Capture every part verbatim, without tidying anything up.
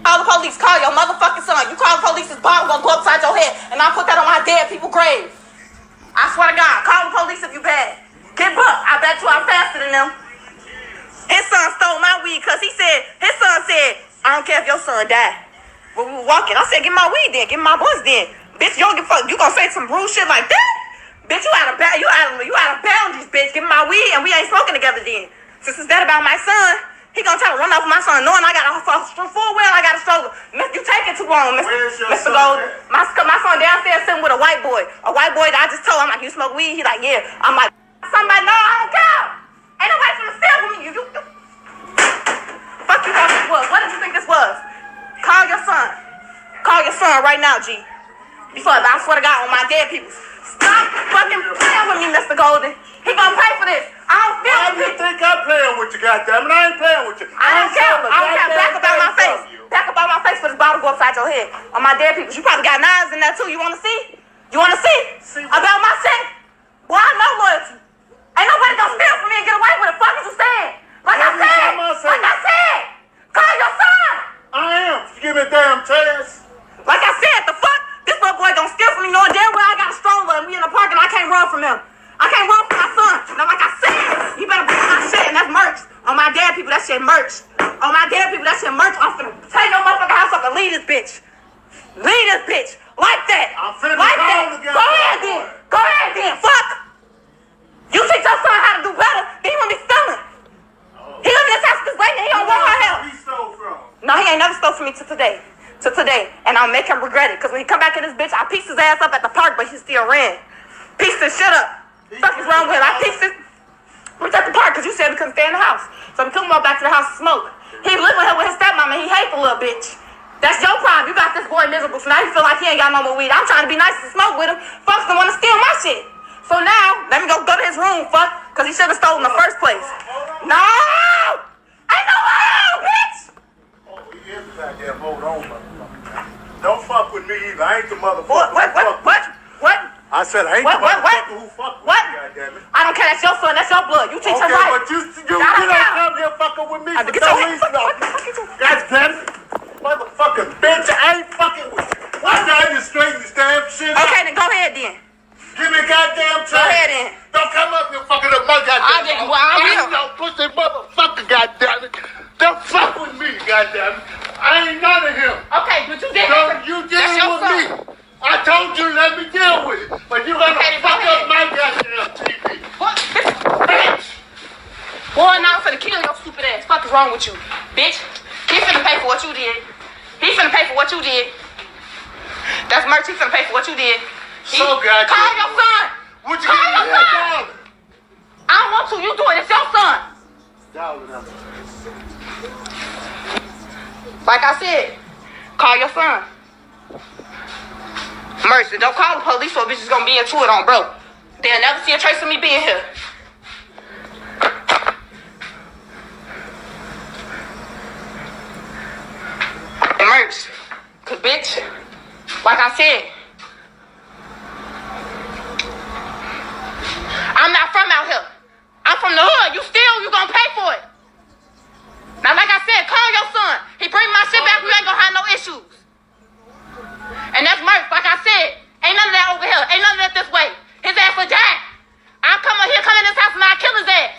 Call the police. Call your motherfucking son. You call the police, his bottle gonna go upside your head, and I'll put that on my dead people's grave. I swear to God. Call the police if you bad. Get bucked. I bet you I'm faster than them. His son stole my weed because he said, his son said, I don't care if your son died. When we were walking, I said, get my weed then. Get my blunts then. Bitch, you don't give a fuck. You gonna say some rude shit like that? Bitch, you out of ba- you out of you out of boundaries, bitch. Give me my weed and we ain't smoking together then. Since it's that about my son, he gonna try to run off my son, knowing I got a full well, I got a stroller. You take it too long, Mister Mister Gold. My my son downstairs sitting with a white boy, a white boy that I just told him like, you smoke weed. He like, yeah. I'm like, somebody, no, I don't care. Ain't nobody finna steal from me. You, you, you. Fuck you thought this was. What did you think this was? Call your son. Call your son right now, G. Before I swear to God on my dead people. Stop fucking playing with me, Mister Golden. He gonna pay for this. I don't feel Why do you think I'm playing with you, goddammit? I ain't playing with you. I don't care. I don't care. Back about my face. Back about my face for this bottle go upside your head. On my dead people. You probably got knives in there too. You wanna see? You wanna see? see about my shit? Boy, I know loyalty. Ain't nobody gonna steal from me and get away with it. Fuck what you saying. Like I said. Like I said. Call your son. I am. Give me a damn chance. Like I said, the fuck? This little boy gonna steal from me knowing damn well I got a stroller and we in the park and I can't run from him. I can't run from my son. Now, like I said, you better bring my shit, and that's merch. On my dead people, that shit merch. On my dead people, that shit merch. I'm finna take your motherfucking house up and leave this bitch. Leave this bitch. Like that. I'm finna like that. again. Go ahead then. Go ahead then. Fuck. You teach your son how to do better, then he won't be stealing. Oh. He live in this house this lady and he don't want her help. He stole from? No, he ain't never stole from me to today. To today. And I'll make him regret it. Because when he come back in this bitch, I pieced his ass up at the park, but he still ran. Pieced his shit up. What is wrong with him? I pieced it. We was at the park because you said we couldn't stay in the house. So we took him all back to the house to smoke. He lived with her with his stepmama. He hate the little bitch. That's your problem. You got this boy miserable. So now he feel like he ain't got no more weed. I'm trying to be nice and smoke with him. Folks don't want to steal my shit. So now, let me go go to his room, fuck. Because he should have stolen in the first place. No! Ain't no hell, bitch! Oh, he is goddamn. Hold on, motherfucker. Don't fuck with me either. I ain't the motherfucker. What? What? What? What? What? I said I ain't what, the what, motherfucker what? who fuck with what? me, goddammit. I don't care. That's your son. That's your blood. You teach okay, him right. but you, you, you don't come here fucking with me I for get no your reason. What the fuck you doing? Goddammit. Motherfucking bitch, I ain't fucking with you. Why don't you straighten this damn shit up? Okay, then go ahead then. Give me a goddamn time. Go ahead then. Don't come up here fucking up my goddamn. I didn't. Well, I will. No pussy motherfucker, goddammit. Don't fuck with me, goddammit. I ain't none of him. Okay, but you did. Don't you deal with me. I told you let me deal with it, but you gonna okay, fuck up my goddamn T V. What? Bitch. Boy, now I'm finna kill your stupid ass. Fuck is wrong with you, bitch? He finna pay for what you did. He finna pay for what you did. That's merch. He finna pay for what you did. He, so goddamn. Call your son. What you call your son. Dollar? I don't want to. You do it. It's your son. Dollar number. Like I said, call your son. Mercy, don't call the police or bitch is gonna be into it on bro. They'll never see a trace of me being here. Mercy, cause bitch, like I said, I'm not from out here. I'm from the hood. You still, you gonna pay for it. Now, like I said, call your son. He bring my shit back, we ain't gonna have no issues. And that's merch. Like I said, ain't none of that over here. Ain't none of that this way. His ass will die. I'll come up here, come in this house, and I'll kill his ass.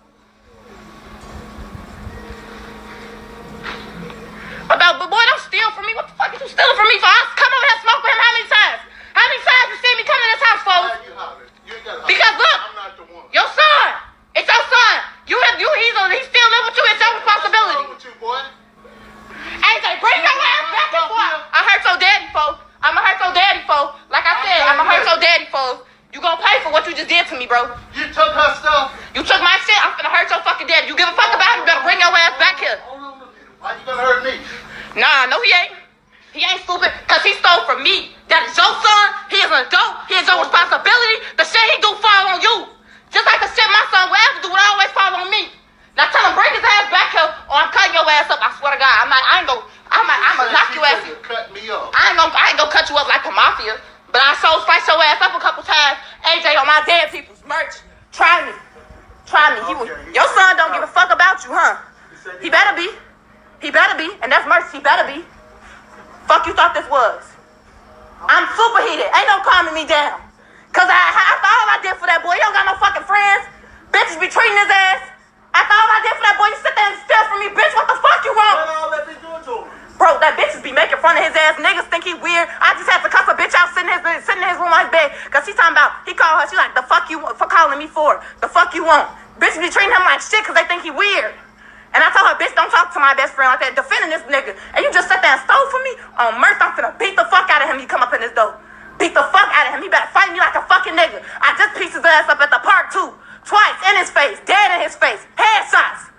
About, but boy, don't steal from me. What the fuck is you stealing from me for? I come over here and smoke with him how many times? How many times you see me come in this house, folks? Because look, I'm not the one. Your son. It's your son. You have you he's a, he still live with you. It's your responsibility. What's wrong with you, boy? A J, bring your ass back and forth. I hurt your daddy, folks. I'ma hurt your daddy, folks. Like I said, I'ma hurt your daddy, folks. You gonna pay for what you just did to me, bro. You took her stuff. You took my shit. I'm finna hurt your fucking daddy. You give a fuck about it? You better bring your ass back here. Why you gonna hurt me? Nah, no he ain't. He ain't stupid because he stole from me. That is your son. He is an adult. He is your responsibility. The shit he do fall on you. Just like the shit my son will ever do would always fall on me. Now tell him bring his ass back here or I'm cutting your ass up. I swear to God. I'm not, I ain't gonna, I'm not, I'm gonna knock your ass. Cut me up. I ain't gonna, I ain't gonna cut you up like the mafia. But I so spice your ass up a couple times. A J on my dead people's merch. Try me. Try me. He was, your son don't give a fuck about you, huh? He better be. He better be, and that's mercy. He better be. Fuck you thought this was? I'm super heated. Ain't no calming me down. Cause I, after all I did for that boy, you don't got no fucking friends. Bitches be treating his ass. After all I did for that boy, you sit there and steal from me, bitch. What the fuck you want? What all that bitch doing to him? Bro, that bitches be making fun of his ass. Niggas think he weird. I just had to cuss a bitch out sitting in his, sitting in his room on his bed. Cause he talking about, he called her, she like, the fuck you for calling me for? The fuck you want? Bitches be treating him like shit cause they think he weird. And I told her, bitch, don't talk to my best friend like that, defending this nigga. And you just sat there and stole for me? On Mirth, I'm finna beat the fuck out of him. You come up in this door. Beat the fuck out of him. He better fight me like a fucking nigga. I just pieced his ass up at the park too. Twice, in his face, dead in his face. Headshots.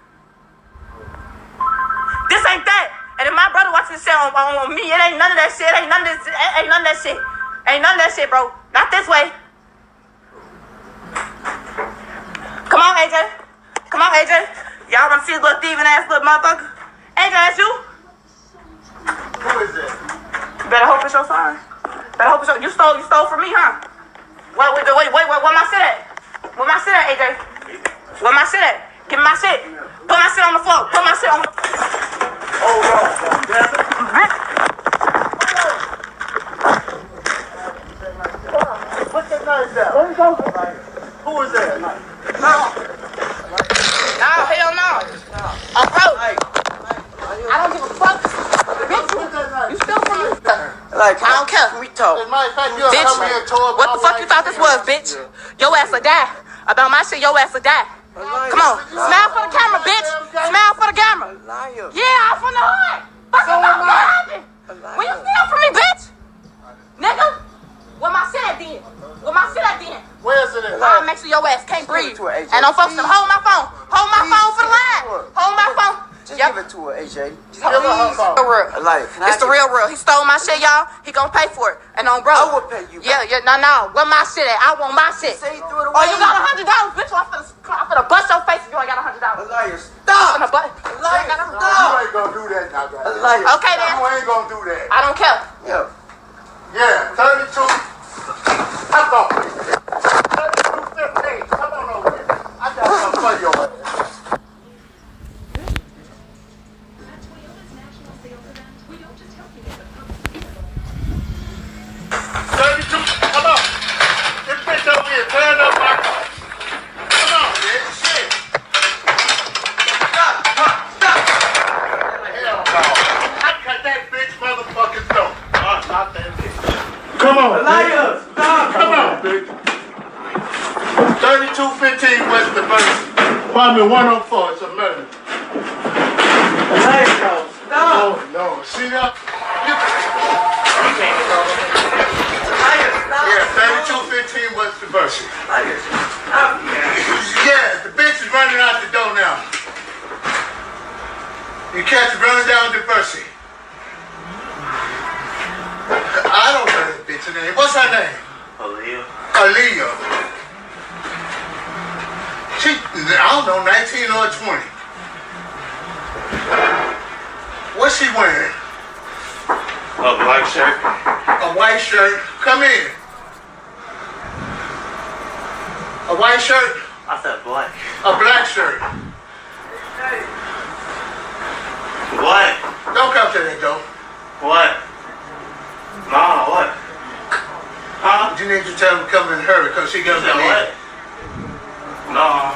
This ain't that. And if my brother watches this shit on, on, on me, it ain't none of that shit. It ain't none of this. It ain't none of that shit. Ain't none of that shit, bro. Not this way. Come on, A J. Come on, A J. Y'all wanna see this little thieving ass little motherfucker? A J, that's you? Who is that? You better hope it's your son. Better hope it's your, you stole, you stole from me, huh? Wait, wait, wait, wait, wait, where my shit at? Where my shit at, A J? Where my shit at? Give me my shit. Put my shit on the floor. Put my shit on the floor. Oh, no. Damn it. Put that knife down. Where you go? Who is that? No. No, hell no. Approach. I don't give a fuck. Bitch, you, you still from me? Like, I don't care. we talk. As a matter of fact, you'll Bitch, come here and tore up what the my fuck you wife. thought this was, bitch? Your ass will die. About my shit, your ass will die. Come on. Smile for the camera, bitch. Smile for the camera. Liar. Yeah, I'm from the hood. Fuck you know what happened? When you steal from me, bitch? Nigga? Where my shit at then? Where my shit at then? Where's it at? I'll make sure your ass can't breathe. to her, A J. And don't folks them. Hold my phone. Hold my Please, phone for the just line. give it to her. Hold my phone. Just Yep. give it to her, A J. Just Give her her phone. The real. Like, can I It's the get- real real. He stole my shit, y'all. He gonna pay for it. And on bro. I will pay you Yeah, back. yeah, no, no. Where my shit at? I want my shit. Say you threw it Oh, away. you got a hundred dollars, bitch? I'm finna, I'm finna bust your face if you ain't got a hundred A dollars. liar. I'm Stop. finna bust. A liar. No, you Stop. ain't gonna do that now, A guys. liar. Okay You then. ain't gonna do that. I don't care. Yeah. Yeah, thirty-two. Come on. thirty-two fifteen. Come on over here. I got something for your ass. thirty-two. Come on. This bitch over here tearing up my car. Come on, bitch. Shit. Stop. Stop. Stop. Hell no. I cut that bitch motherfucking throat. Oh, not that bitch. Come on. A liar. Stop. Come on, bitch. thirty-two fifteen West Diversity. Apartment one oh four. It's a murder. A liar. Stop. Oh, no. See that? You... Liar. Stop. Yeah, thirty-two fifteen West Diversity. Liar. Stop. Yeah, the bitch is running out the door now. You catch her running down Diversity. I don't know that bitch's name. What's her name? Aaliyah. Aaliyah. She, I don't know, nineteen or twenty. What's she wearing? A black shirt. A white shirt. Come in. A white shirt. I said black. A black shirt. What? Don't come to that door. What? Nah, what? Huh? You need to tell him to come in hurry because she You goes said in. what? Nah.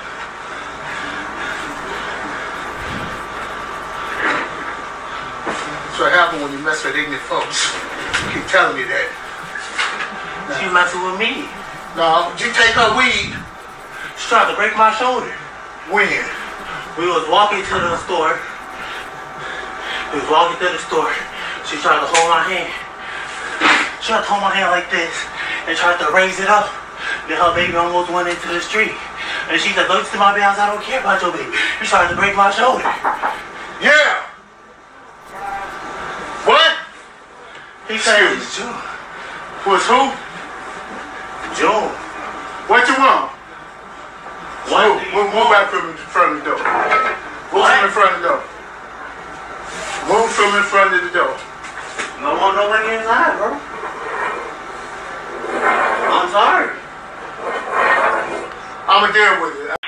That's what happens when you mess with ignorant folks. Keep telling me that. She messing with me. No, you take her weed. She tried to break my shoulder. When? We was walking to the store. We was walking to the store. She tried to hold my hand. She tried to hold my hand like this and tried to raise it up. Then her baby almost went into the street. And she said, look to my house, I don't care about your baby. You tried to break my shoulder. Yeah. What? He said, Excuse it's June. Was who? June. What you want? What? Move, move, move back from in front of the door. Move What? from in front of the door. Move from in front of the door. No one nobody inside, bro. I'm sorry. I'ma deal with it.